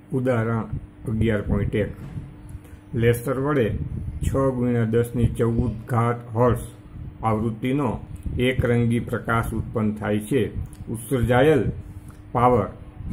ઉદાહરણ 11.1 લેસર વડે 6×10⁻14 હર્ટ્ઝ આવૃત્તિનો એકરંગી પ્રકાશ ઉત્પન્ન થાય છે. ઉત્સર્જાયેલ પાવર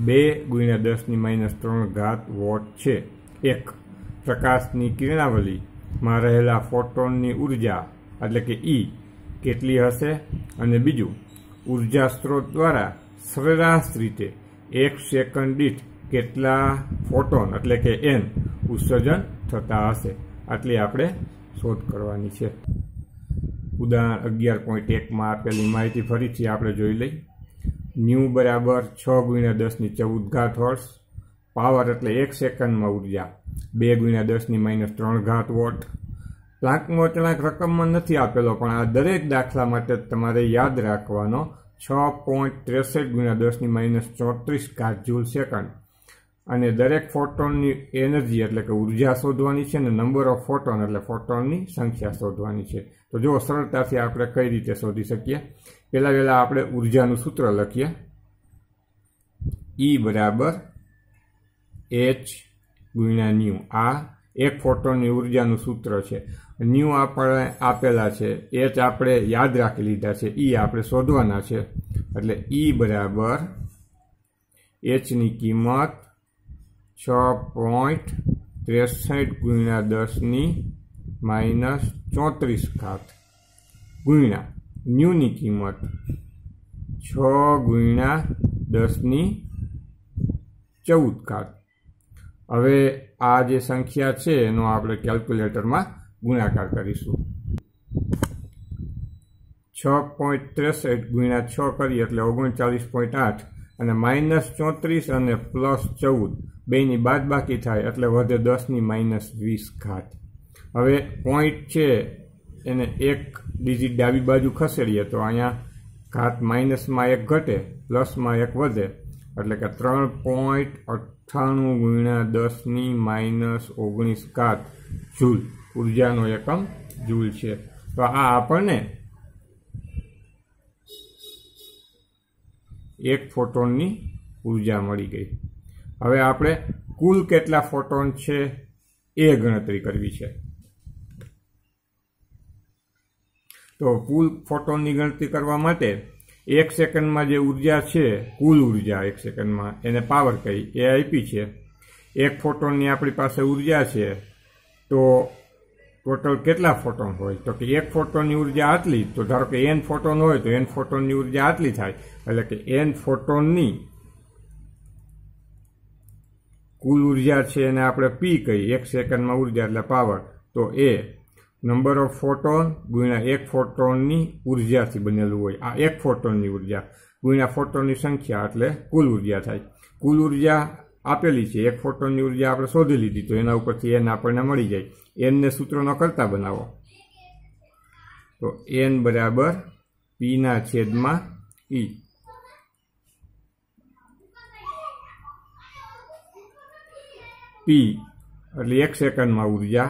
2×10⁻³ વોટ છે. 1. પ્રકાશની કિરણાવલીમાં રહેલા ફોટોનની ઉર્જા એટલે કે E કેટલી હશે? અને બીજું, ઉર્જા સ્ત્રોત દ્વારા સરેરાશ રીતે 1 સેકન્ડ દીઠ કેટલા ફોટોન એટલે કે N ઉત્સર્જન થતા હશે? આટલી આપણે શોધ કરવાની છે. ઉદાહરણ 11.1 માં આપેલી માહિતી ફરીથી આપણે જોઈ લઈ. ન્યૂ બરાબર 6×10⁻14 હર્ટ્ઝ, પાવર એટલે 1 સેકન્ડમાં ઉર્જા 2×10⁻³ વોટ. પ્લાન્કનો અચળાંક રકમમાં નથી આપેલો, પણ આ દરેક દાખલા માટે તમારે યાદ રાખવાનો 6.63×10⁻34 જૂલ સેકન્ડ. અને દરેક ફોટોનની એનર્જી એટલે કે ઉર્જા શોધવાની છે, અને નંબર ઓફ ફોટોન એટલે ફોટોનની સંખ્યા શોધવાની છે. તો જો સરળતાથી આપણે કઈ રીતે શોધી શકીએ? પહેલાં આપણે ઉર્જાનું સૂત્ર લખીએ. E બરાબર h×ન્યુ. આ એક ફોટોનની ઉર્જાનું સૂત્ર છે. ન્યુ આપણે આપેલા છે, h આપણે યાદ રાખી લીધા છે, E આપણે શોધવાના છે. એટલે E બરાબર hની કિંમત 6.63×10⁻34 ગુણ્યા ન્યુની કિંમત 6×10⁻14. હવે આ જે સંખ્યા છે એનો આપણે કેલ્ક્યુલેટરમાં ગુણાકાર કરીશું. 6.63 × 6 કરીએ એટલે 39.8, અને -34 અને +14 બેની બાદબાકી થાય એટલે વધે 10⁻20. હવે પોઈન્ટ છે એને એક ડિજિટ ડાબી બાજુ ખસેડીએ તો અહીંયા ઘાત માઇનસમાં 1 ઘટે, પ્લસમાં 1 વધે, એટલે કે 3.98×10⁻19 જૂલ ઉર્જાનો એકમ જૂલ છે. તો આ આપણને એક ફોટોનની ઉર્જા મળી ગઈ. હવે આપણે કુલ કેટલા ફોટોન છે એ ગણતરી કરવી છે. તો કુલ ફોટોનની ગણતરી કરવા માટે 1 સેકન્ડમાં જે ઉર્જા છે, કુલ ઉર્જા 1 સેકન્ડમાં, એને પાવર કહી, એ આપી છે. 1 ફોટોનની આપણી પાસે ઉર્જા છે, તો ટોટલ કેટલા ફોટોન હોય? તો કે 1 ફોટોનની ઉર્જા આટલી, તો ધારો કે n ફોટોન હોય તો n ફોટોનની ઉર્જા આટલી થાય. એટલે કે n ફોટોનની કુલ ઉર્જા છે એને આપણે P કહી, 1 સેકન્ડમાં ઉર્જા એટલે પાવર. તો એ નંબર ઓફ ફોટોન ગુણ્યા 1 ફોટોનની ઉર્જાથી બનેલું હોય. આ 1 ફોટોનની ઉર્જા ગુણ્યા ફોટોનની સંખ્યા એટલે કુલ ઉર્જા થાય. કુલ ઉર્જા આપેલી છે, 1 ફોટોનની ઉર્જા આપણે શોધી લીધી, તો એના ઉપરથી n આપણને મળી જાય. n ને સૂત્રનો કરતા બનાવો તો n બરાબર P/E. P એટલે 1 સેકન્ડમાં ઉર્જા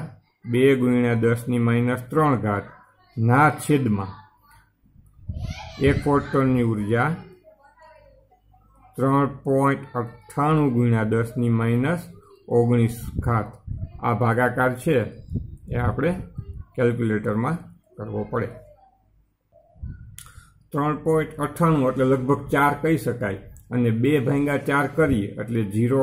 2×10⁻³ ના છેદમાં 1 ફોટોનની ઉર્જા 3.98×10⁻19. આ ભાગાકાર છે એ આપણે કેલ્ક્યુલેટરમાં કરવો પડે. 3.98 એટલે લગભગ 4 કહી શકાય, અને 2/4 કરીએ એટલે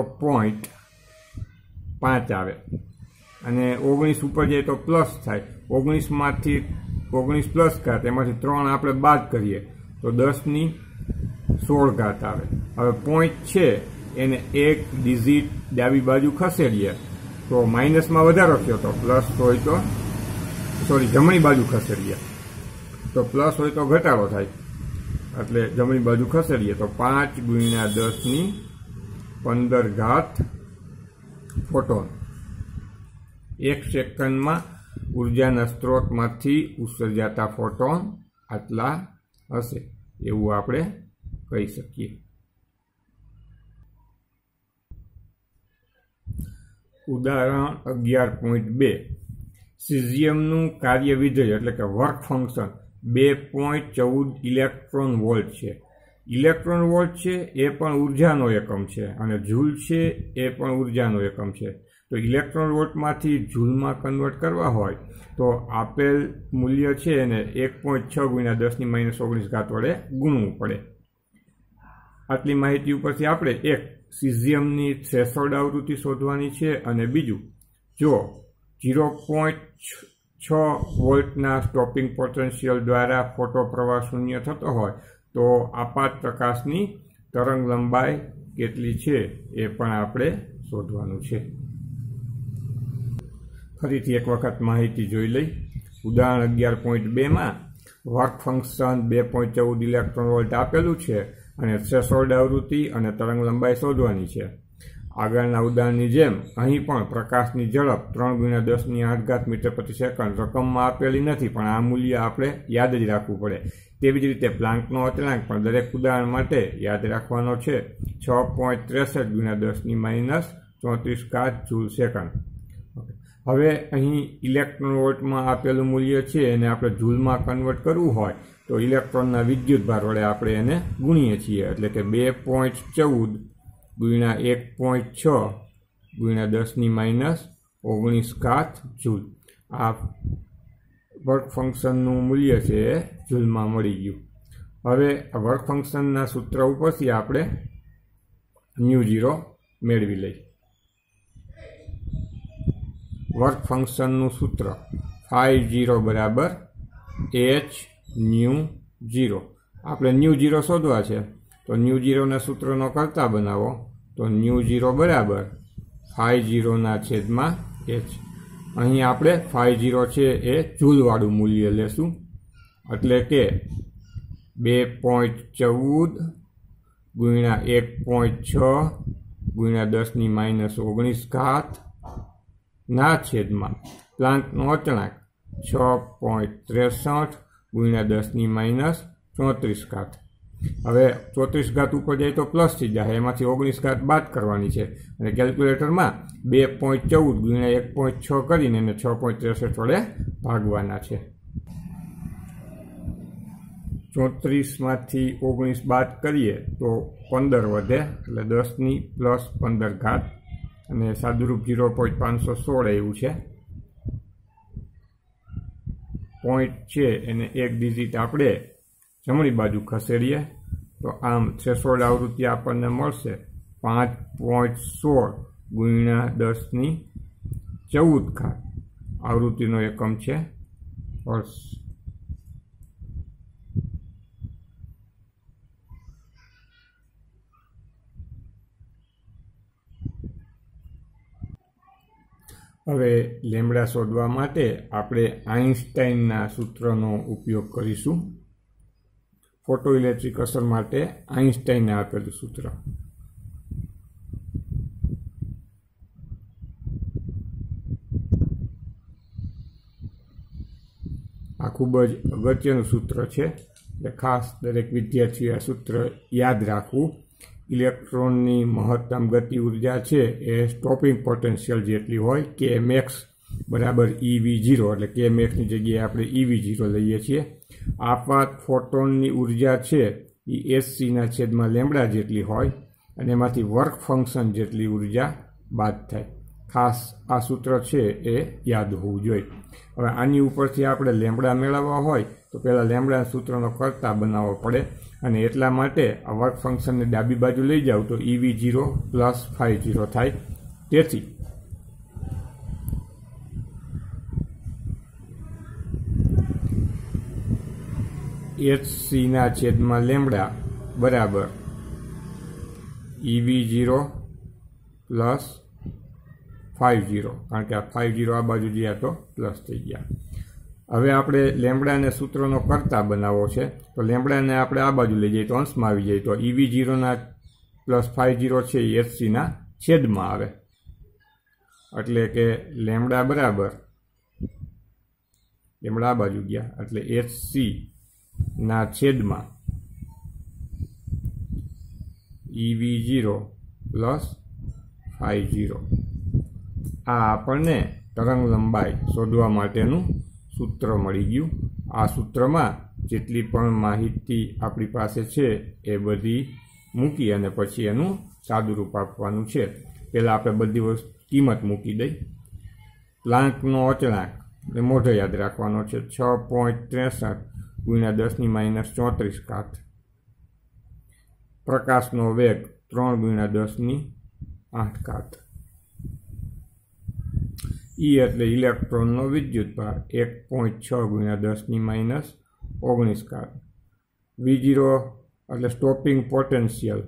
0.5 આવે, અને 19 ઉપર જાય તો પ્લસ થાય. 19માંથી 19 પ્લસ ઘાત, એમાંથી 3 આપણે બાદ કરીએ તો 10⁻16 આવે. હવે પોઈન્ટ છે એને એક ડિજિટ ડાબી બાજુ ખસેડીએ તો માઇનસમાં વધારો થયો, તો પ્લસ હોય તો જમણી બાજુ ખસેડીએ તો પ્લસ હોય તો ઘટાડો થાય. એટલે જમણી બાજુ ખસેડીએ તો 5×10⁻15 ફોટોન 1 સેકન્ડમાં ઉર્જાના સ્ત્રોતમાંથી ઉત્સર્જાતા ફોટોન આટલા હશે, એવું આપણે કહી શકીએ. ઉદાહરણ 11.2 સીઝિયમનું કાર્ય વિધેય એટલે કે વર્ક ફંક્શન 2.14 ઇલેક્ટ્રોન વોલ્ટ છે. ઇલેક્ટ્રોન વોલ્ટ છે એ પણ ઉર્જાનો એકમ છે અને જૂલ છે એ પણ ઉર્જાનો એકમ છે. તો ઇલેક્ટ્રોન વોલ્ટમાંથી જૂલમાં કન્વર્ટ કરવા હોય તો આપેલ મૂલ્ય છે એને 1.6 ગુણ્યા 10⁻19 વડે ગુણવું પડે. આટલી માહિતી ઉપરથી આપણે એક સીઝિયમની થ્રેશોલ્ડ આવૃત્તિ શોધવાની છે અને બીજું જો 0.6 વોલ્ટના સ્ટોપિંગ પોટેન્શિયલ દ્વારા ફોટો પ્રવાહ શૂન્ય થતો હોય તો આપાત પ્રકાશની તરંગ લંબાઈ કેટલી છે એ પણ આપણે શોધવાનું છે. ફરીથી એક વખત માહિતી જોઈ લઈ. ઉદાહરણ 11.2માં વર્ક ફંક્શન 2.14 ઇલેક્ટ્રોન વોલ્ટ આપેલું છે અને થ્રેશોલ્ડ આવૃત્તિ અને તરંગ લંબાઈ શોધવાની છે. આગળના ઉદાહરણની જેમ અહીં પણ પ્રકાશની ઝડપ 3 × 10⁸ મીટર પ્રતિ સેકન્ડ રકમમાં આપેલી નથી, પણ આ મૂલ્ય આપણે યાદ જ રાખવું પડે. તેવી જ રીતે પ્લાન્કનો અચળાંક પણ દરેક ઉદાહરણ માટે યાદ રાખવાનો છે. 6.63 × 10⁻34 જૂલ સેકન્ડ. હવે અહીં ઇલેક્ટ્રોન વોલ્ટમાં આપેલું મૂલ્ય છે એને આપણે જૂલમાં કન્વર્ટ કરવું હોય તો ઇલેક્ટ્રોનના વિદ્યુતભાર વડે આપણે એને ગુણીએ છીએ. એટલે કે 2.14 ગુણ્યા 1.6 ગુણ્યા 10⁻19 જૂલ. આ વર્ક ફંક્શનનું મૂલ્ય છે એ જૂલમાં મળી ગયું. હવે વર્ક ફંક્શનના સૂત્ર ઉપરથી આપણે μ0 મેળવી લઈએ. વર્ક ફંક્શનનું સૂત્ર φ0 બરાબર h/μ0. આપણે μ0 શોધવા છે તો μ0ના સૂત્રનો કરતા બનાવો તો μ0 બરાબર φ0/h. અહીં આપણે φ0 છે એ જૂલવાળું મૂલ્ય લેશું એટલે કે 2.14 ગુણ્યા 1.6 ગુણ્યા 10⁻19 ના છેદમાં પ્લાન્કનો અચળાંક 6.63 ગુણ્યા 10⁻34. હવે 34 ઉપર જાય તો પ્લસ થઈ જાય, એમાંથી 19 બાદ કરવાની છે અને કેલ્ક્યુલેટરમાં 2.14 ગુણ્યા 1.6 કરીને એને 6.63 વડે ભાગવાના છે. 34માંથી 19 બાદ કરીએ તો 15 વધે એટલે 10⁻15 અને સાદુરૂપ 0.516 એવું છે. પોઈન્ટ છે એને એક ડિજિટ આપણે જમણી બાજુ ખસેડીએ તો આમ થ્રેશોલ્ડ આવૃત્તિ આપણને મળશે 5.16 ગુણ્યા 10⁻14. આવૃત્તિનો એકમ છે હર્ટ્ઝ. હવે લેમ્બડા શોધવા માટે આપણે આઇન્સ્ટાઈનના સૂત્રનો ઉપયોગ કરીશું. ફોટોઇલેક્ટ્રિક અસર માટે આઇન્સ્ટાઈને આપેલું સૂત્ર. આ ખૂબ જ અગત્યનું સૂત્ર છે એટલે ખાસ દરેક વિદ્યાર્થીએ આ સૂત્ર યાદ રાખવું. ઇલેક્ટ્રોનની મહત્તમ ગતિ ઉર્જા છે એ સ્ટોપિંગ પોટેન્શિયલ જેટલી હોય કે મેક્સ બરાબર EV0 એટલે કે મેક્સની જગ્યાએ આપણે EV0 લઈએ છીએ. આપાત ફોટોનની ઉર્જા છે એ hc/લેમ્બડા જેટલી હોય અને એમાંથી વર્ક ફંક્શન જેટલી ઉર્જા બાદ થાય. ખાસ આ સૂત્ર છે એ યાદ હોવું જોઈએ. હવે આની ઉપરથી આપણે લેમ્બડા મેળવવા હોય તો પહેલાં લેમ્બડા સૂત્રનો કરતા બનાવવો પડે અને એટલા માટે આ વર્ક ફંક્શનને ડાબી બાજુ લઈ જાવ તો EV0 પ્લસ φ0 થાય. તેથી hc/લેમ્બડા બરાબર EV0 પ્લસ φ0, કારણ કે આ φ0 આ બાજુ ગયા તો પ્લસ થઈ ગયા. હવે આપણે લેમ્બડાને સૂત્રનો કરતા બનાવવો છે તો લેમ્બડાને આપણે આ બાજુ લઈ જઈએ તો અંશમાં આવી જાય તો EV0 પ્લસ φ0 છે એ hcના છેદમાં આવે એટલે કે લેમ્બડા બરાબર લેમ્બડા આ બાજુ ગયા એટલે hc/છેદમાં EV0 પ્લસ φ0. આ આપણને તરંગ લંબાઈ શોધવા માટેનું સૂત્ર મળી ગયું. આ સૂત્રમાં જેટલી પણ માહિતી આપણી પાસે છે એ બધી મૂકી અને પછી એનું સાદુરૂપ આપવાનું છે. પહેલાં આપણે બધી કિંમત મૂકી દઈ. પ્લાન્કનો અચળાંક એ મોઢો યાદ રાખવાનો છે 6.63 × 10⁻34. પ્રકાશનો વેગ 3 × 10⁸. E એટલે ઇલેક્ટ્રોનનો વિદ્યુતભાર 1.6 × 10⁻19. V0 એટલે stopping potential.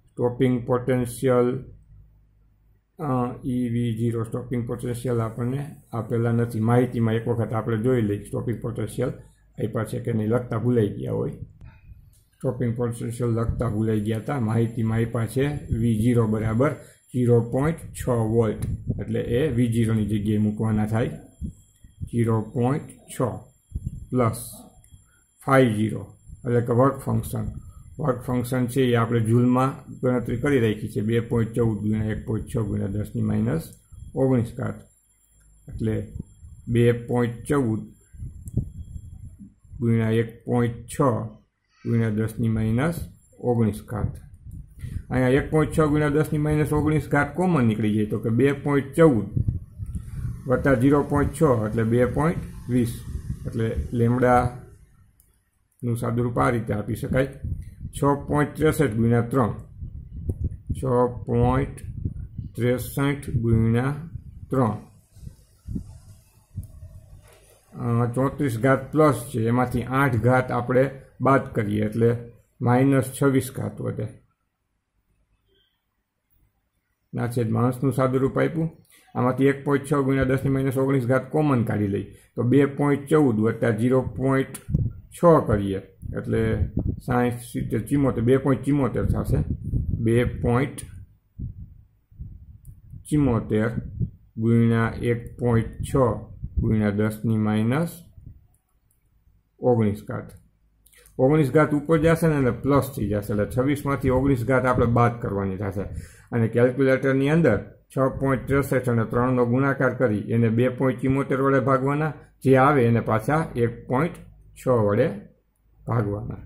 EV0 stopping potential આપણને આપેલા નથી. માહિતીમાં એક વખત આપણે જોઈ લઈએ સ્ટોપિંગ પોટેન્શિયલ આપ્યા છે કે નહીં, લખતા ભૂલાઈ ગયા હોય. સ્ટોપિંગ પોટેન્શિયલ લખતા ભૂલાઈ ગયા હતા. માહિતીમાં આપ્યા છે V0 બરાબર 0.6 વોલ્ટ, એટલે એ V0ની જગ્યાએ મૂકવાના થાય 0.6 પ્લસ 50 એટલે કે વર્ક ફંક્શન. વર્ક ફંક્શન છે એ આપણે જૂલમાં ગણતરી કરી રાખી છે 2.14 × 1.6 × 10⁻19. એટલે 2.14 × 1.6 × 10⁻19. અહીંયા 1.6 × 10⁻19 કોમન નીકળી જાય તો કે 2.14 વત્તા 0.6 એટલે 2.20. એટલે લેમડાનું સાદુરૂપ આ રીતે આપી શકાય 6.63 × 3. 34 પ્લસ છે, એમાંથી 8 ઘાત આપણે બાદ કરીએ એટલે -26 વધે. ના છેદમાં અંશનું સાદુરૂપ આપ્યું. આમાંથી 1.6 × 10⁻19 કોમન કાઢી લઈ તો 2.14 વત્તા 0.6 કરીએ એટલે 60 70 2.74 થશે. 2.74 × 1.6 × 10⁻19 ઉપર જશે ને એટલે પ્લસ થઈ જશે એટલે 26માંથી 19 આપણે બાદ કરવાની થશે. અને કેલ્ક્યુલેટરની અંદર 6.63 અને 3નો ગુણાકાર કરી એને 2.74 વડે ભાગવાના, જે આવે એને પાછા 1.6 વડે ભાગવાના.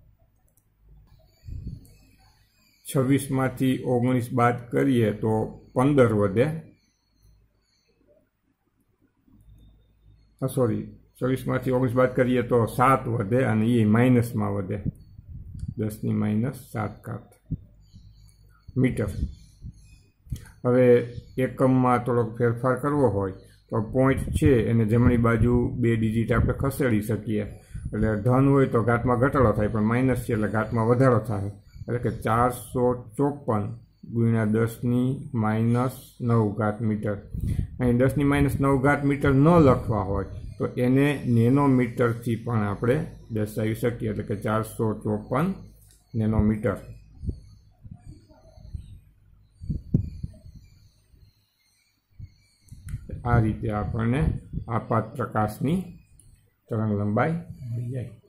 26માંથી 19 બાદ કરીએ તો 15 વધે. 24માંથી 19 બાદ કરીએ તો 7 વધે અને એ માઇનસમાં વધે 10⁻7 મીટર. હવે એકમમાં થોડોક ફેરફાર કરવો હોય તો પોઈન્ટ છે એને જમણી બાજુ 2 ડિજિટ આપણે ખસેડી શકીએ. એટલે ધન હોય તો ઘાતમાં ઘટાડો થાય, પણ માઇનસ છે એટલે ઘાતમાં વધારો થાય. એટલે કે 454 × 10⁻9 મીટર. અહીં 10⁻9 મીટર ન લખવા હોય તો એને નેનોમીટરથી પણ આપણે દર્શાવી શકીએ. એટલે કે 454 નેનોમીટર. આ રીતે આપણને આપાત પ્રકાશની તરંગ લંબાઈ મળી જાય.